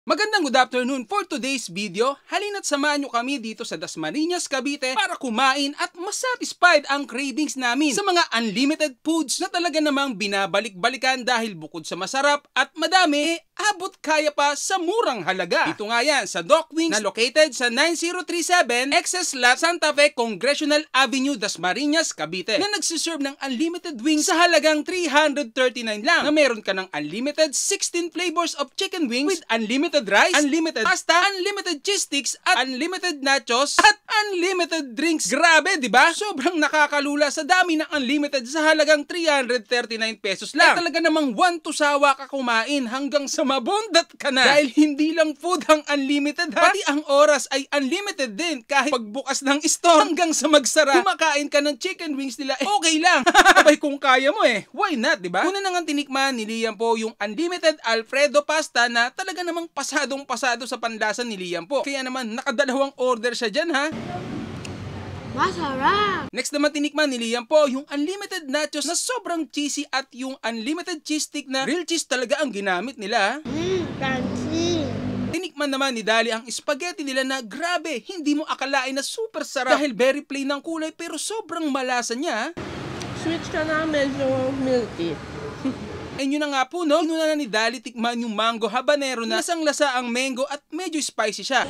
Magandang good afternoon. For today's video, halina't samahan nyo kami dito sa Dasmariñas, Cavite para kumain at masatisfied ang cravings namin sa mga unlimited foods na talaga namang binabalik-balikan dahil bukod sa masarap at madami, abot kaya pa sa murang halaga. Dito nga yan sa Doc Wings na located sa 9037 XS Lot Santa Fe Congressional Avenue, Dasmariñas, Cavite na nagsiserve ng unlimited wings sa halagang 339 lang na meron ka ng unlimited 16 flavors of chicken wings with unlimited rice, unlimited pasta, unlimited cheese sticks, at unlimited nachos, at unlimited drinks. Grabe, di ba? Sobrang nakakalula sa dami ng unlimited sa halagang 339 pesos lang. Talaga namang one to sawa ka kumain hanggang sa mabondat ka na. Dahil hindi lang food ang unlimited ha, pati ang oras ay unlimited din. Kahit pagbukas ng store hanggang sa magsara, kumakain ka ng chicken wings nila, okay lang. Abay kung kaya mo why not, di ba? Una na nga tinikman ni Liam po yung unlimited Alfredo pasta na talaga namang pasadong-pasado sa panlasa ni Liam po. Kaya naman nakadalawang order siya dyan ha. Masarap! Next naman tinikman ni Liam po yung unlimited nachos na sobrang cheesy at yung unlimited cheese stick na real cheese talaga ang ginamit nila. Crunchy! Tinikman naman ni Dali ang spaghetti nila na grabe, hindi mo akalain na super sarap dahil very plain ng kulay pero sobrang malasa niya. Switch ka na medyo milky. And yun na nga po no, inuna na ni Dali tikman yung mango habanero na lasang-lasa ang mango at medyo spicy siya.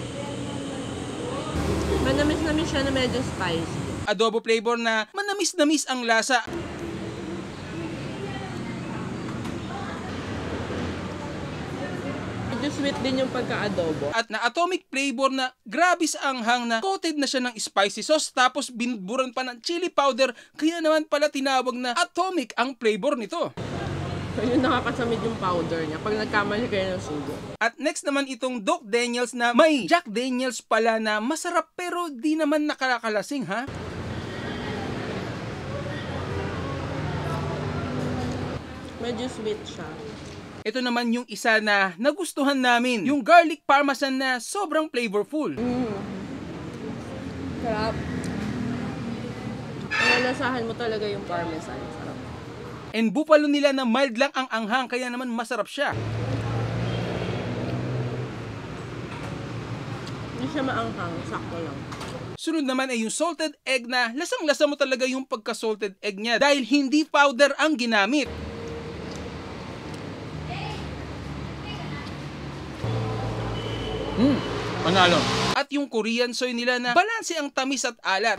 Manamis-namis siya na medyo spicy. Adobo flavor na manamis-namis ang lasa. Medyo sweet din yung pagka-adobo. At na atomic flavor na grabe sa anghang na coated na siya ng spicy sauce tapos binburan pa ng chili powder kaya naman pala tinawag na atomic ang flavor nito. Yung nakakasamid yung powder niya pag nagkamali kayo ng sugo. At next naman itong Doc Daniels na may Jack Daniels pala na masarap pero di naman nakakalasing ha. Medyo sweet siya. Ito naman yung isa na nagustuhan namin, yung garlic parmesan na sobrang flavorful. Sarap. Nalasahan mo talaga yung parmesan. Sarap. And buffalo nila na mild lang ang anghang kaya naman masarap siya. Hindi siya maanghang, sakto lang. Sunod naman ay yung salted egg na lasang-lasa mo talaga yung pagka-salted egg niya dahil hindi powder ang ginamit. Panalo. At yung Korean soy nila na balanse ang tamis at alat.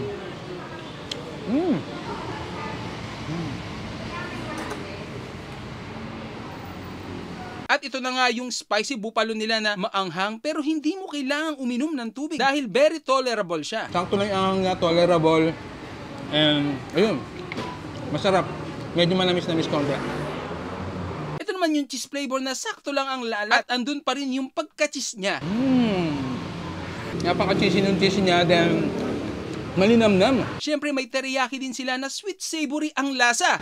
At ito na nga yung spicy buffalo nila na maanghang pero hindi mo kailangang uminom ng tubig dahil very tolerable siya. Sakto lang ang tolerable. And ayun, masarap. Medyo manamis-namis konti. Ito naman yung cheese flavor na sakto lang ang lalat at andun pa rin yung pagka-cheese niya. Napaka-cheesy ng cheese niya, then malinamnam. Siyempre may teriyaki din sila na sweet savory ang lasa.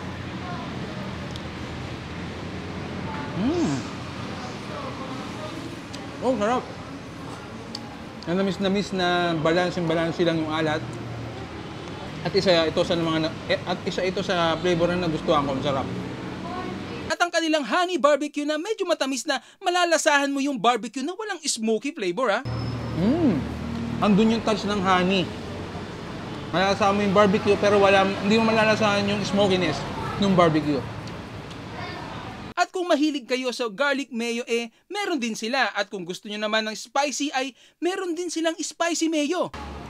Oh, sarap. Namis-namis na balance lang yung alat. At isa ito sa flavor na nagustuhan ko, masarap. At ang kanilang honey barbecue na medyo matamis na malalasahan mo yung barbecue na walang smoky flavor ha. Andun yung touch ng honey. Malalasahan mo yung barbecue pero hindi mo malalasahan yung smokiness ng barbecue. At kung mahilig kayo sa garlic mayo meron din sila. At kung gusto nyo naman ng spicy ay meron din silang spicy mayo.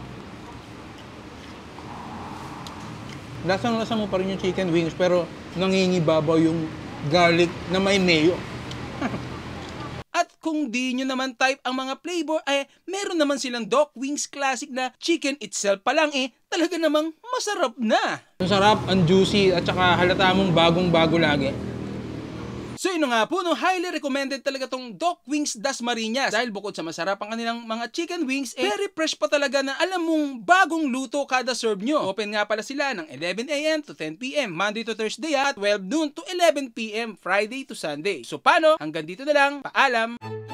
Lasang-lasa mo pa rin yung chicken wings pero nangingibabaw yung garlic na may mayo. At kung di nyo naman type ang mga flavor meron naman silang Doc Wings Classic na chicken itself pa lang talaga namang masarap na. Ang sarap, ang juicy at saka halata mong bagong-bago lagi. So yun nga po, highly recommended talaga tong Doc Wings Dasmariñas dahil bukod sa masarap ang kanilang mga chicken wings, very fresh pa talaga na alam mong bagong luto kada serve nyo. Open nga pala sila ng 11 AM to 10 PM, Monday to Thursday at 12 noon to 11 PM, Friday to Sunday. So paano? Hanggang dito na lang. Paalam!